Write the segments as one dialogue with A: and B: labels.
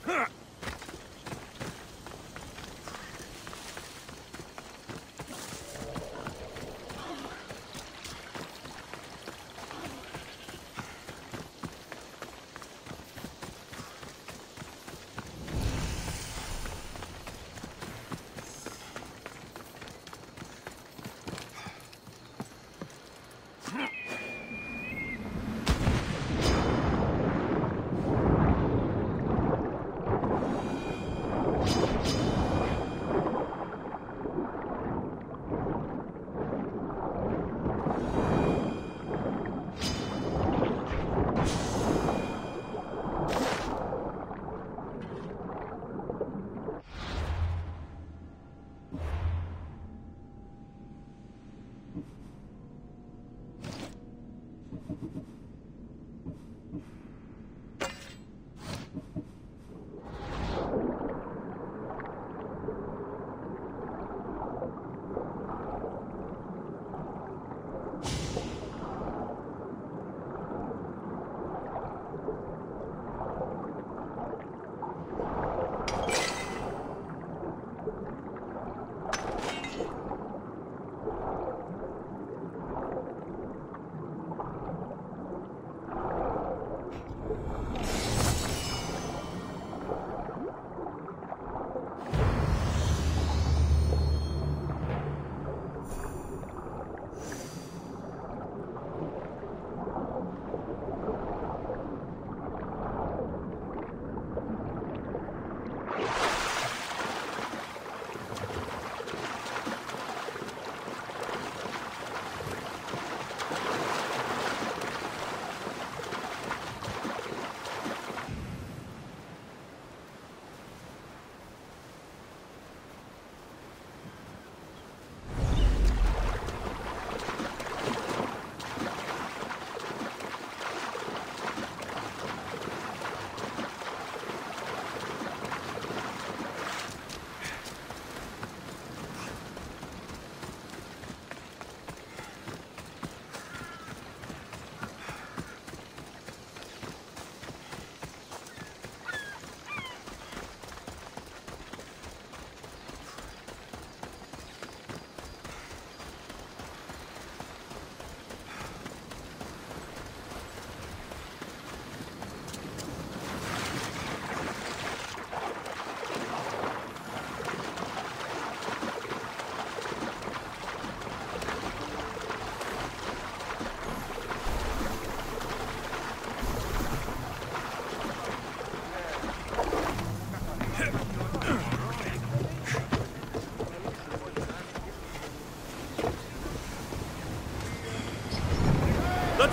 A: Let's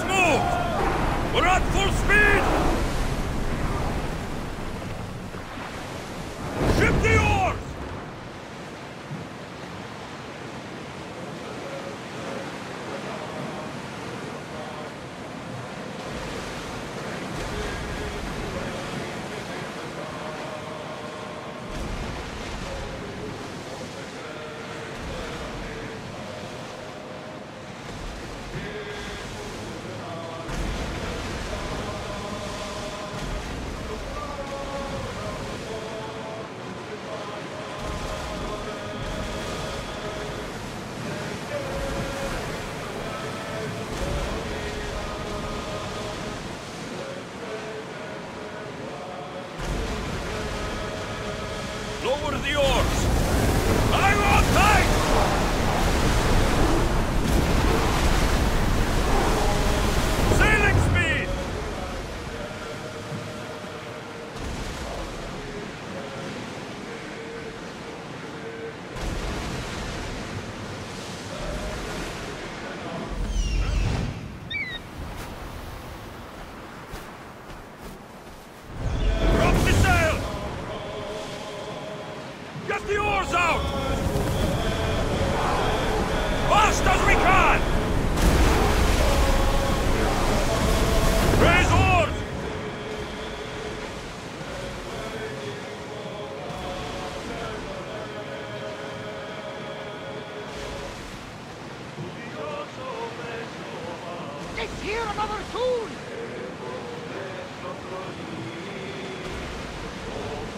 A: move! We're at full speed! Ship the oars! Lower the oars! Hang on tight! Sailing speed! Drop the sail! Get the oars out! Fast as we can! Raise oars!
B: Let's hear another tune!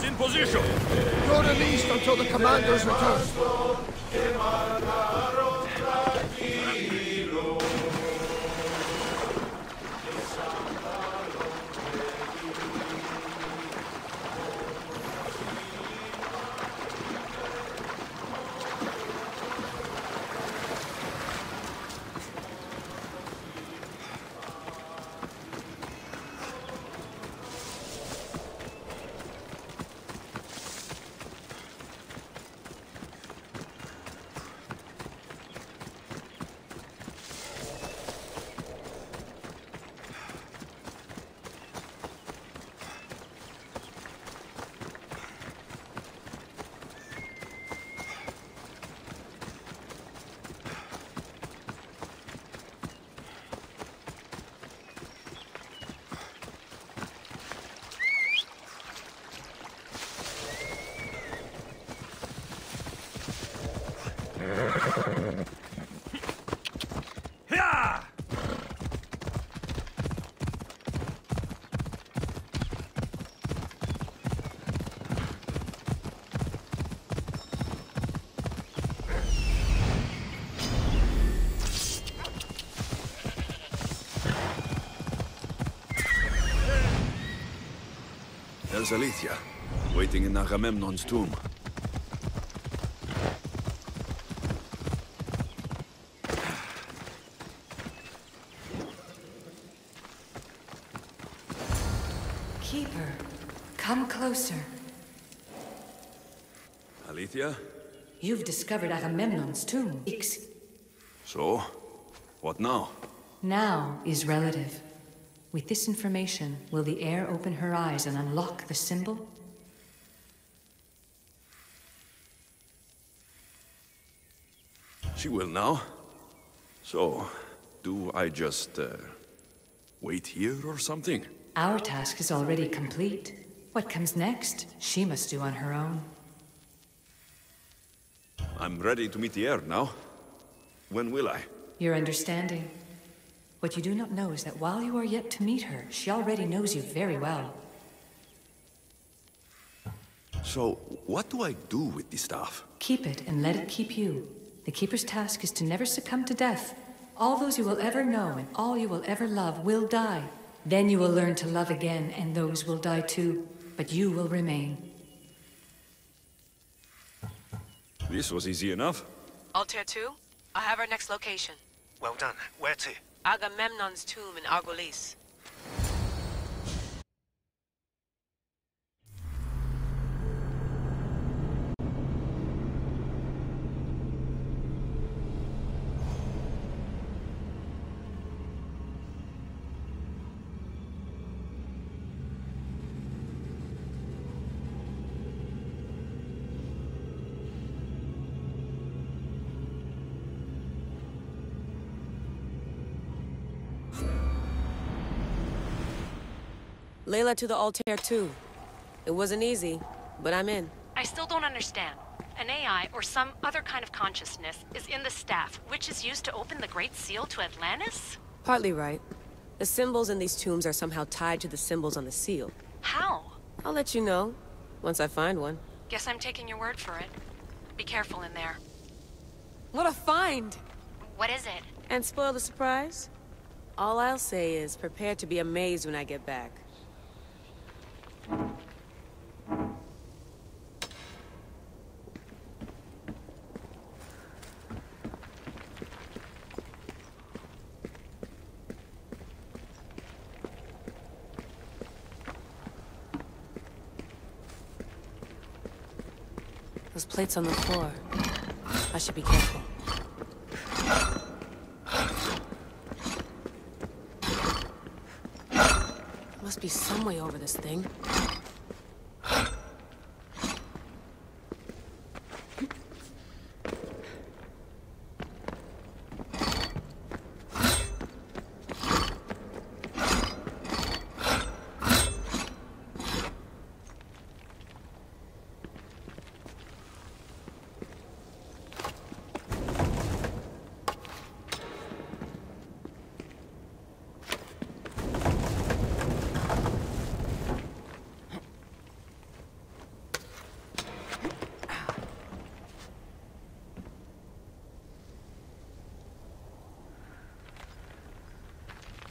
A: in position!
B: You're released until the commander's return.
A: Yeah!
C: There's Alethea, waiting in Agamemnon's tomb.
D: Keeper, come closer.
C: Alethea?
D: You've discovered Agamemnon's tomb.
C: So? What now?
D: Now is relative. With this information, will the heir open her eyes and unlock the symbol?
C: She will now. So, do I just, wait here or something?
D: Our task is already complete. What comes next, she must do on her own.
C: I'm ready to meet the heir now. When will I?
D: Your understanding. What you do not know is that while you are yet to meet her, she already knows you very well.
C: So, what do I do with the staff?
D: Keep it and let it keep you. The Keeper's task is to never succumb to death. All those you will ever know and all you will ever love will die. Then you will learn to love again, and those will die too. But you will remain.
C: This was easy enough.
E: Altair 2, I have our next location.
F: Well done. Where to?
E: Agamemnon's tomb in Argolis. Layla to the Altair 2. It wasn't easy, but I'm in.
G: I still don't understand. An AI, or some other kind of consciousness, is in the staff, which is used to open the Great Seal to Atlantis?
E: Partly right. The symbols in these tombs are somehow tied to the symbols on the seal.
G: How?
E: I'll let you know, once I find one.
G: Guess I'm taking your word for it. Be careful in there.
E: What a find!
G: What is it?
E: And spoil the surprise? All I'll say is, prepare to be amazed when I get back. Those plates on the floor. I should be careful. There must be some way over this thing.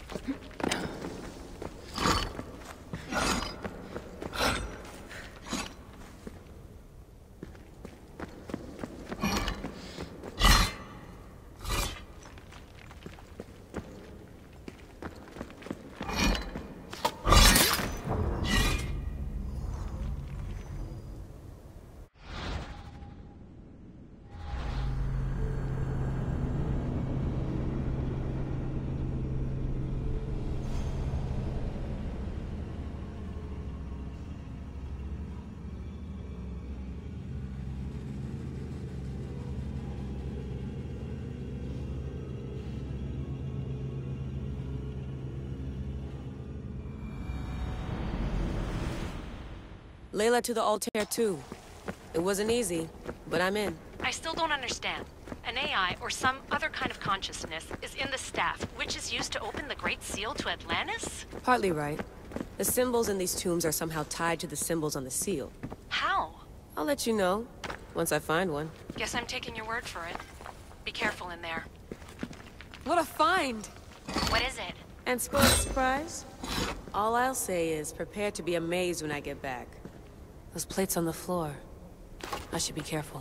E: Layla to the Altair 2. It wasn't easy, but I'm in.
G: I still don't understand. An AI or some other kind of consciousness is in the staff, which is used to open the Great Seal to Atlantis?
E: Partly right. The symbols in these tombs are somehow tied to the symbols on the seal.
G: How?
E: I'll let you know, once I find one.
G: Guess I'm taking your word for it. Be careful in there.
E: What a find!
G: What is it?
E: And spoil the surprise? All I'll say is, prepare to be amazed when I get back. Those plates on the floor. I should be careful.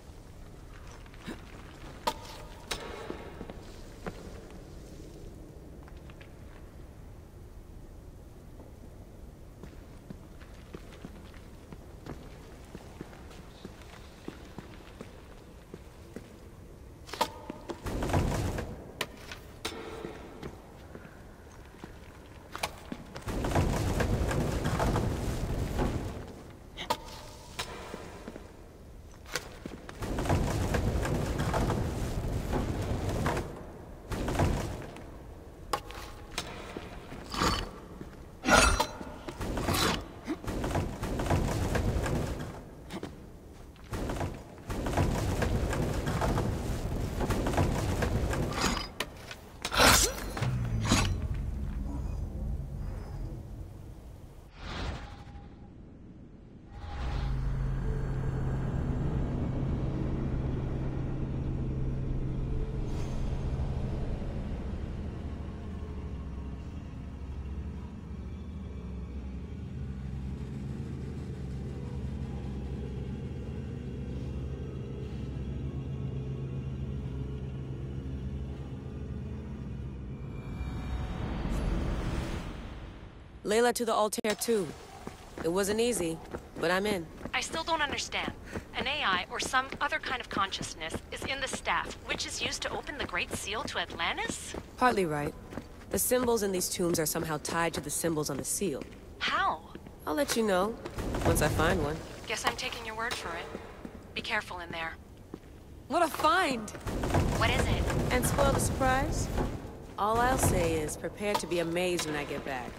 E: Layla to the Altair 2. It wasn't easy, but I'm in.
G: I still don't understand. An AI or some other kind of consciousness is in the staff, which is used to open the Great Seal to Atlantis?
E: Partly right. The symbols in these tombs are somehow tied to the symbols on the seal.
G: How?
E: I'll let you know, once I find one.
G: Guess I'm taking your word for it. Be careful in there.
E: What a find!
G: What is it?
E: And spoil the surprise? All I'll say is, prepare to be amazed when I get back.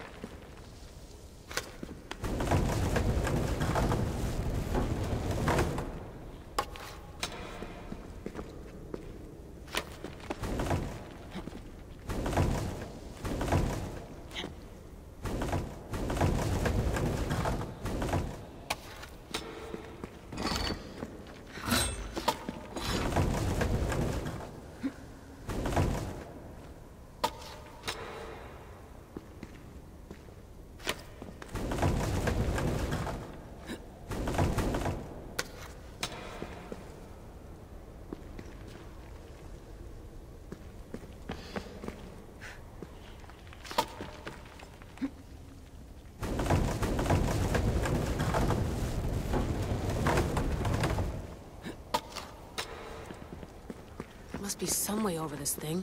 E: Must be some way over this thing.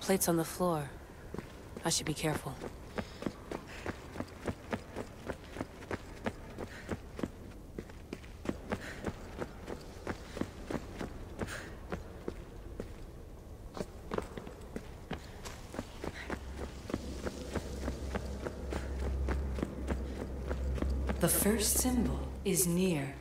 E: plates on the floor. I should be careful.
D: The first symbol is near.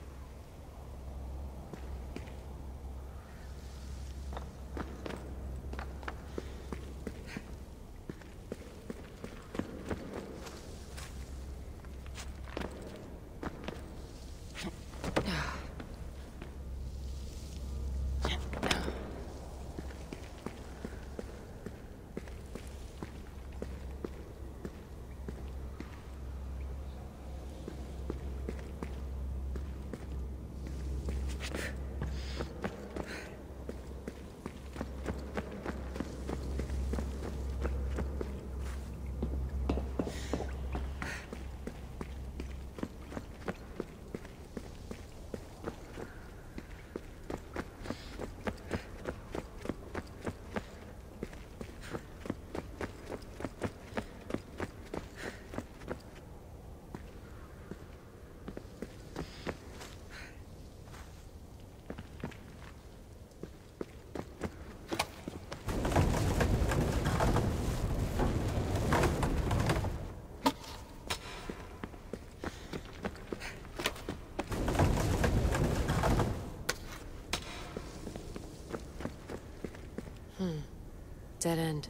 E: Dead end.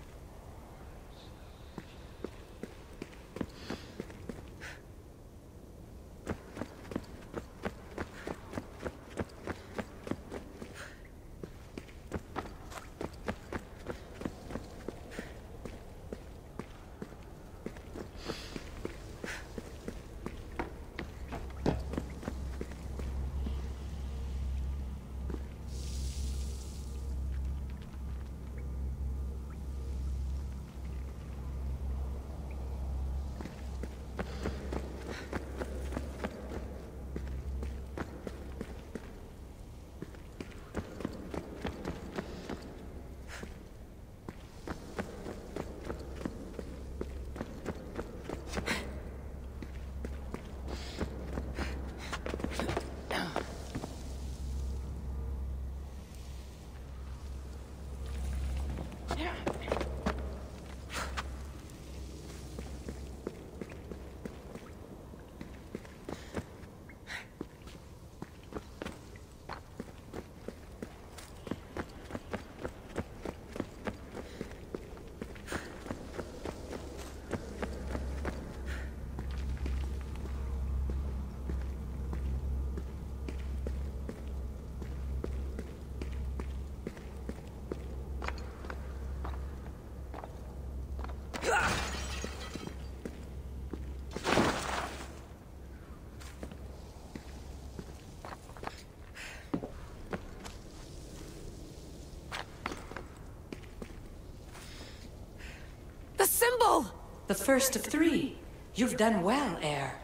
E: The symbol!
D: The first of three. You've done well, Air.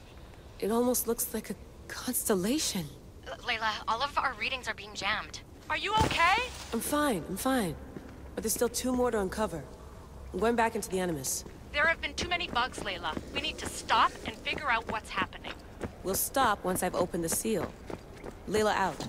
E: It almost looks like a constellation.
G: Layla, all of our readings are being jammed. Are you okay?
E: I'm fine. But there's still 2 more to uncover. I'm going back into the Animus.
G: There have been too many bugs, Layla. We need to stop and figure out what's happening.
E: We'll stop once I've opened the seal. Layla out.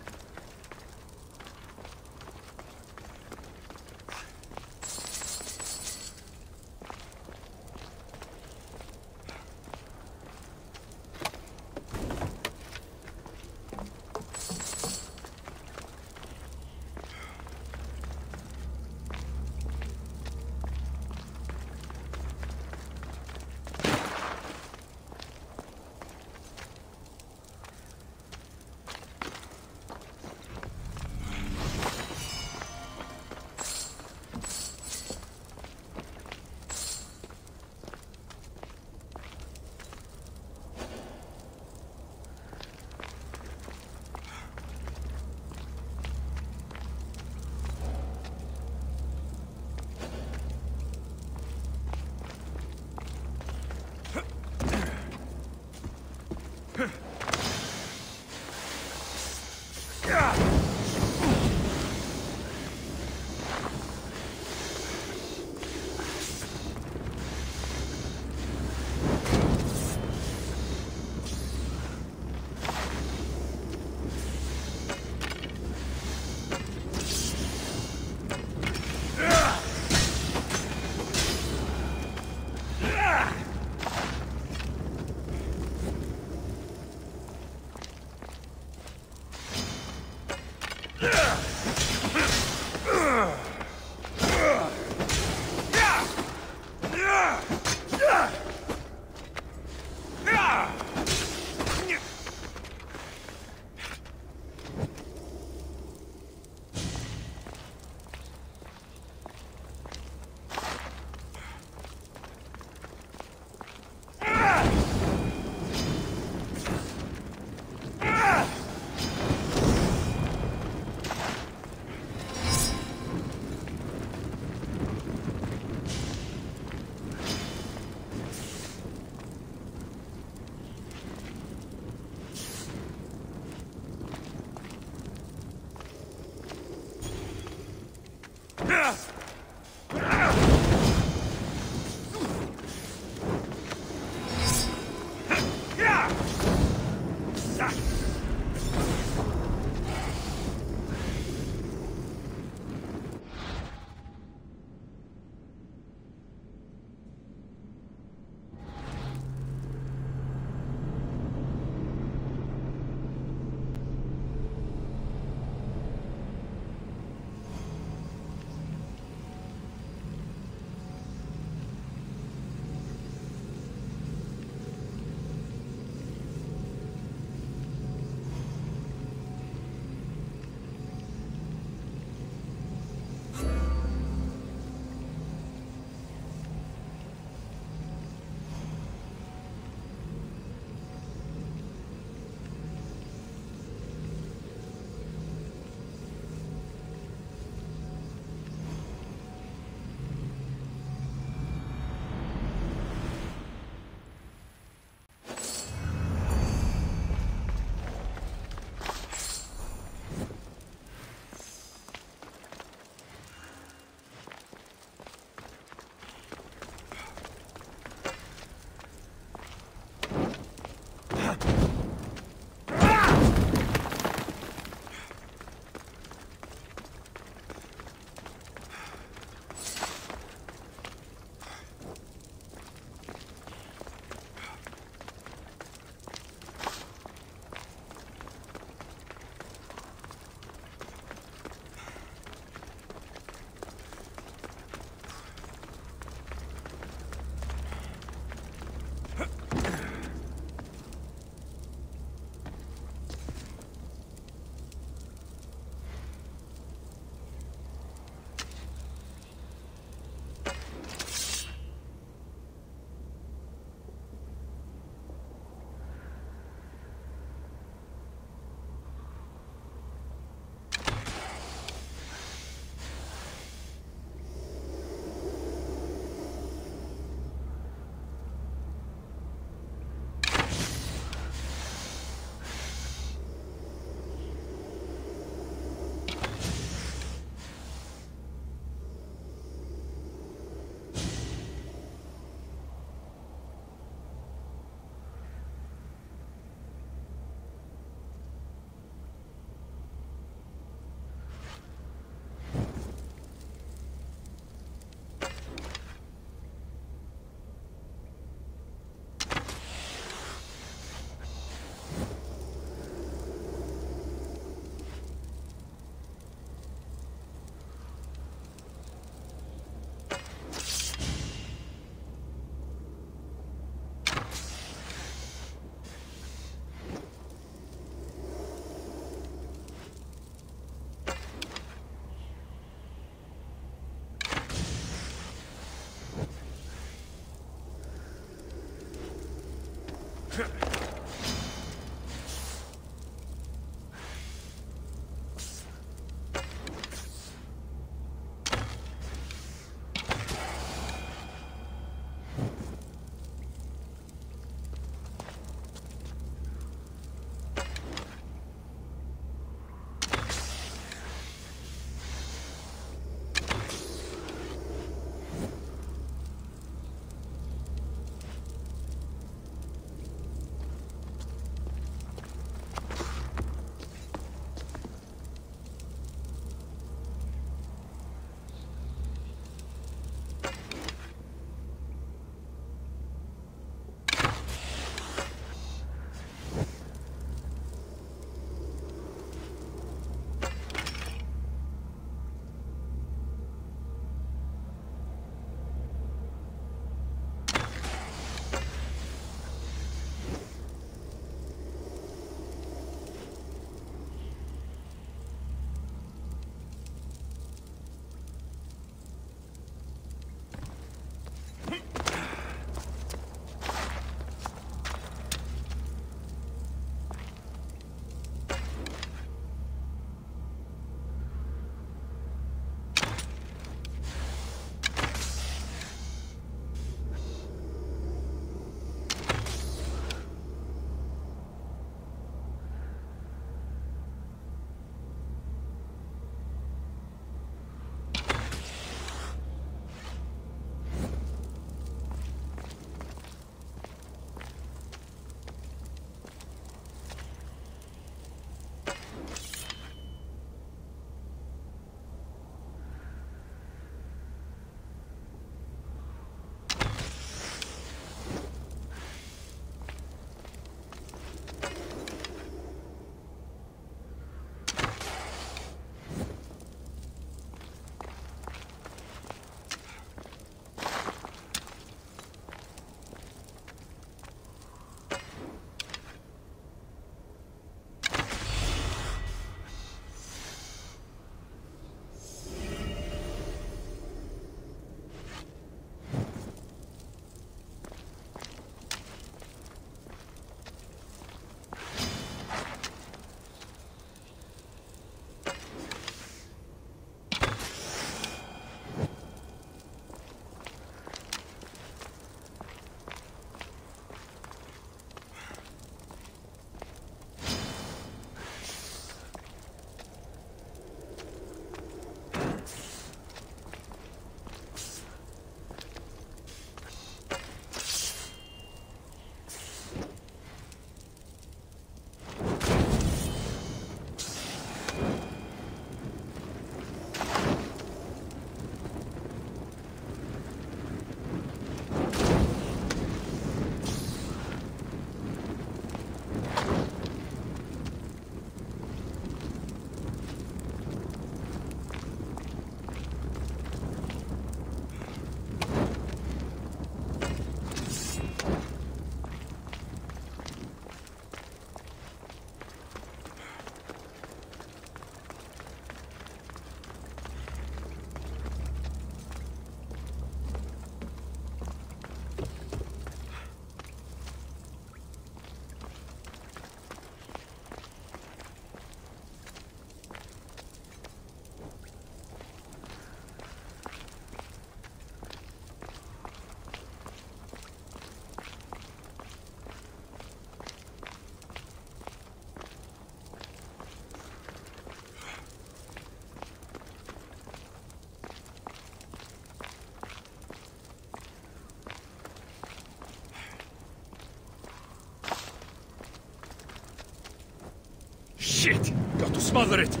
A: Shit! Got to smother it!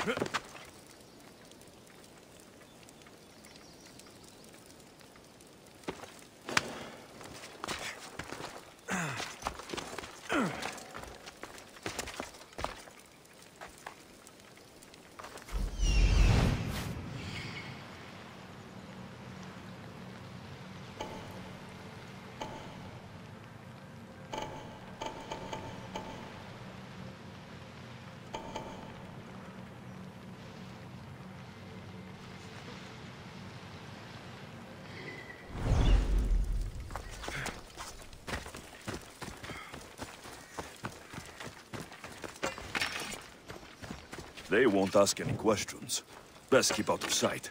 C: They won't ask any questions. Best keep out of sight.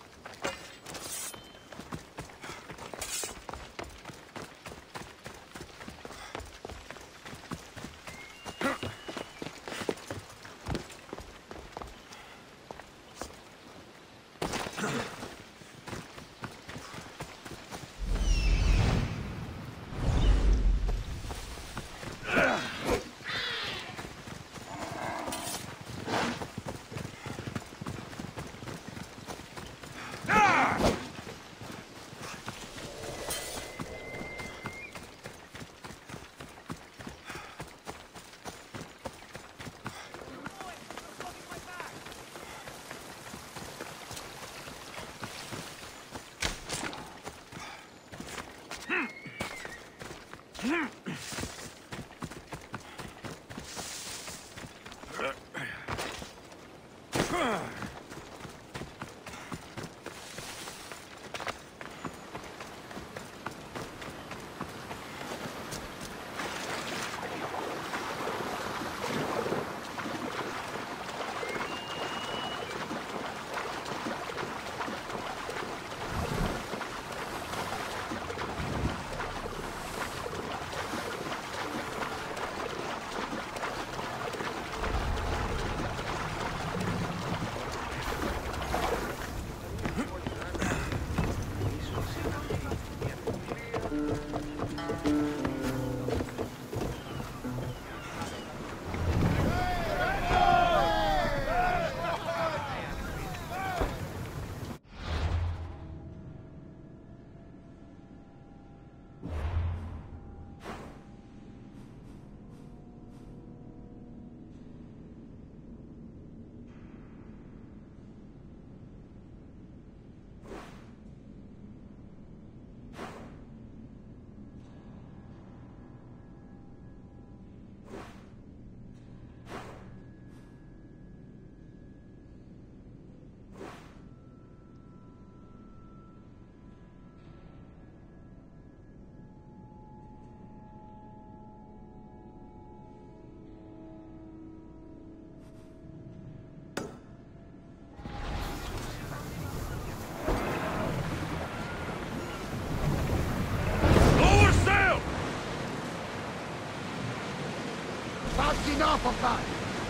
B: That's enough of that!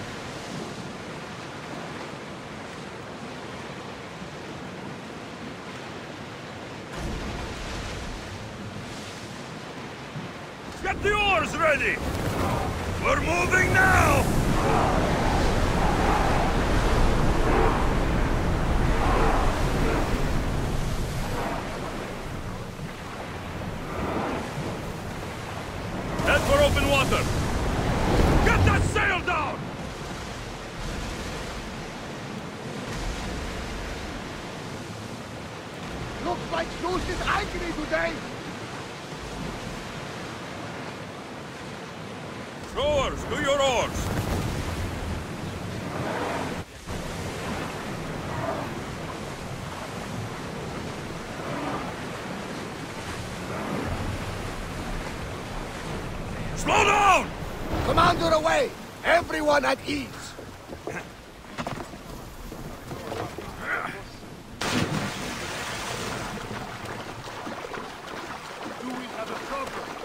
A: Get the oars ready! We're moving now! Head for open water! Get that sail down!
B: Looks like Zeus is angry today!
A: Rowers, do your oars! Slow down!
B: Commander away! Everyone at ease! Do we have a problem?